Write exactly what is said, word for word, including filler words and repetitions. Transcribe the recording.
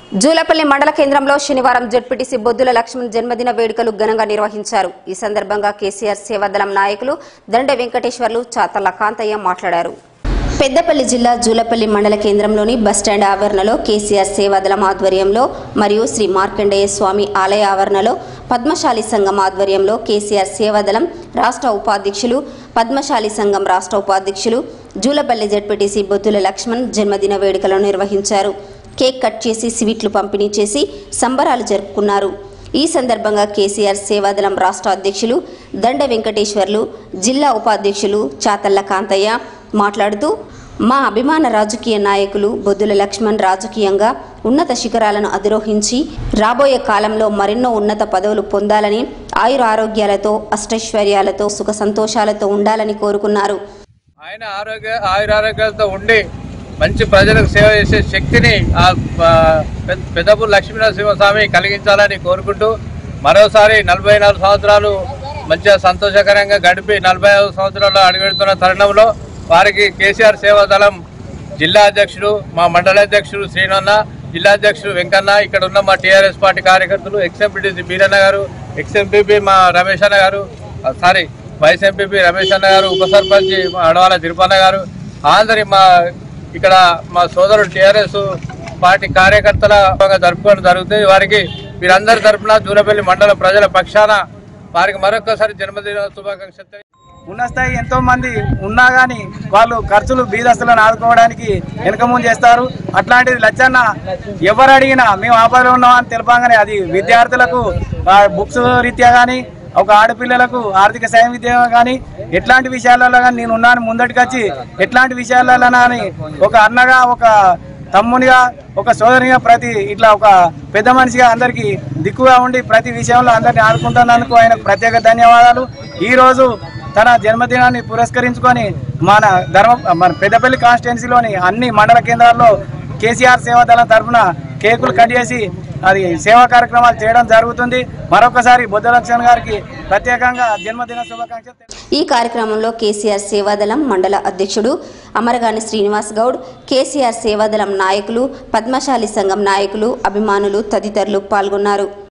జూలపల్లి మండల కేంద్రంలో శనివారం జెడ్పీటీసీ బొద్దుల లక్ష్మణ్ జన్మదిన వేడుకలు ఘనంగా నిర్వహించారు. ఈ సందర్భంగా కేసీఆర్ సేవాదళం నాయకులు దండ వెంకటేశ్వర్లు, చాతల్ల కాంతయ్య మాట్లాడారు. పెద్దపల్లి జిల్లా జూలపల్లి మండల కేంద్రంలోని బస్టాండ్ ఆవరణలో కేసీఆర్ సేవాదళం ఆధ్వర్యంలో మరియు శ్రీ మార్కండేయ స్వామి ఆలయ ఆవరణలో పద్మశాలి సంఘం ఆధ్వర్యంలో కేసీఆర్ సేవాదళం రాష్ట్ర ఉపాధ్యక్షులు, పద్మశాలి సంఘం రాష్ట్ర ఉపాధ్యక్షులు జూలపల్లి జెడ్పీటీసీ బొద్దుల లక్ష్మణ్ జన్మదిన వేడుకలను నిర్వహించారు. కేక్ కట్ చేసి స్వీట్లు పంపిణీ చేసి సంబరాలు జరుపుకున్నారు. ఈ సందర్భంగా కేసీఆర్ సేవాదళం రాష్ట్ర అధ్యక్షులు దండ వెంకటేశ్వర్లు, జిల్లా ఉపాధ్యక్షులు చాతల్ల కాంతయ్య మాట్లాడుతూ, మా అభిమాన రాజకీయ నాయకులు బొద్దుల లక్ష్మణ్ రాజకీయంగా ఉన్నత శిఖరాలను అధిరోహించి రాబోయే కాలంలో మరెన్నో ఉన్నత పదవులు పొందాలని, ఆయుర ఆరోగ్యాలతో అష్టైశ్వర్యాలతో సుఖ సంతోషాలతో ఉండాలని కోరుకున్నారు. ఆయన ఆరోగ్య ఆయురారోగ్యాలతో ఉండి మంచి ప్రజలకు సేవ చేసే శక్తిని ఆ పెద్దపూర్ లక్ష్మీనరసింహస్వామి కలిగించాలని కోరుకుంటూ, మరోసారి నలభై నాలుగు సంవత్సరాలు మంచిగా సంతోషకరంగా గడిపి నలభై ఐదు సంవత్సరాలు అడుగెడుతున్న తరుణంలో వారికి కేసీఆర్ సేవాదళం జిల్లా అధ్యక్షుడు, మా మండల అధ్యక్షుడు శ్రీనన్న, జిల్లా అధ్యక్షుడు వెంకన్న, ఇక్కడ ఉన్న మా టీఆర్ఎస్ పార్టీ కార్యకర్తలు, ఎక్స్ఎంపీటీసీ బీరన్న గారు, ఎక్స్ఎంపీపీ మా రమేష్ అన్న గారు, సారీ వైస్ ఎంపీపీ రమేష్ అన్న గారు, ఉప సర్పంచ్ మా అడవాల తిరుపన్న గారు, అందరి మా ఇక్కడ మా సోదరుడు టీఆర్ఎస్ పార్టీ కార్యకర్తల జరుపుకోవడం జరుగుతుంది. వారికి వీరందరి తరఫున జూలపల్లి మండల ప్రజల పక్షాన వారికి మరొకసారి జన్మదిన శుభాకాంక్షలు. ఉన్న స్థాయి ఎంతో మంది ఉన్నా కానీ వాళ్ళు ఖర్చులు బీదస్తులను ఆదుకోవడానికి వెనుకముందు చేస్తారు. అట్లాంటిది లచ్చన్న ఎవరు అడిగినా మేము ఆపదలో ఉన్నామని తెలపగానే అది విద్యార్థులకు బుక్స్ రీత్యా కానీ, ఒక ఆడపిల్లలకు ఆర్థిక సాయం విద్య కానీ, ఎట్లాంటి విషయాలలో కానీ నేను ఉన్నాను ముందటికి వచ్చి ఎట్లాంటి విషయాలలో కానీ ఒక అన్నగా, ఒక తమ్మునిగా, ఒక సోదరిగా, ప్రతి ఇట్లా ఒక పెద్ద మనిషిగా అందరికీ దిక్కుగా ఉండి ప్రతి విషయంలో అందరినీ ఆడుకుంటున్నందుకు ఆయనకు ప్రత్యేక ధన్యవాదాలు. ఈరోజు తన జన్మదినాన్ని పురస్కరించుకొని మన ధర్మ మన పెద్దపల్లి కాన్స్టిట్యున్సీలోని అన్ని మండల కేంద్రాల్లో కేసీఆర్ సేవాదళం తరఫున కేకులు కట్ చేసి అది సేవా కార్యక్రమాలు చేయడం జరుగుతుంది. మరొకసారి బొద్దుల లక్ష్మణ్ గారికి ప్రత్యేకంగా జన్మదిన శుభాకాంక్షలు. ఈ కార్యక్రమంలో కేసీఆర్ సేవాదళం మండల అధ్యక్షుడు అమరగాని శ్రీనివాస్ గౌడ్, కేసీఆర్ సేవాదళం నాయకులు, పద్మశాలి సంఘం నాయకులు, అభిమానులు తదితరులు పాల్గొన్నారు.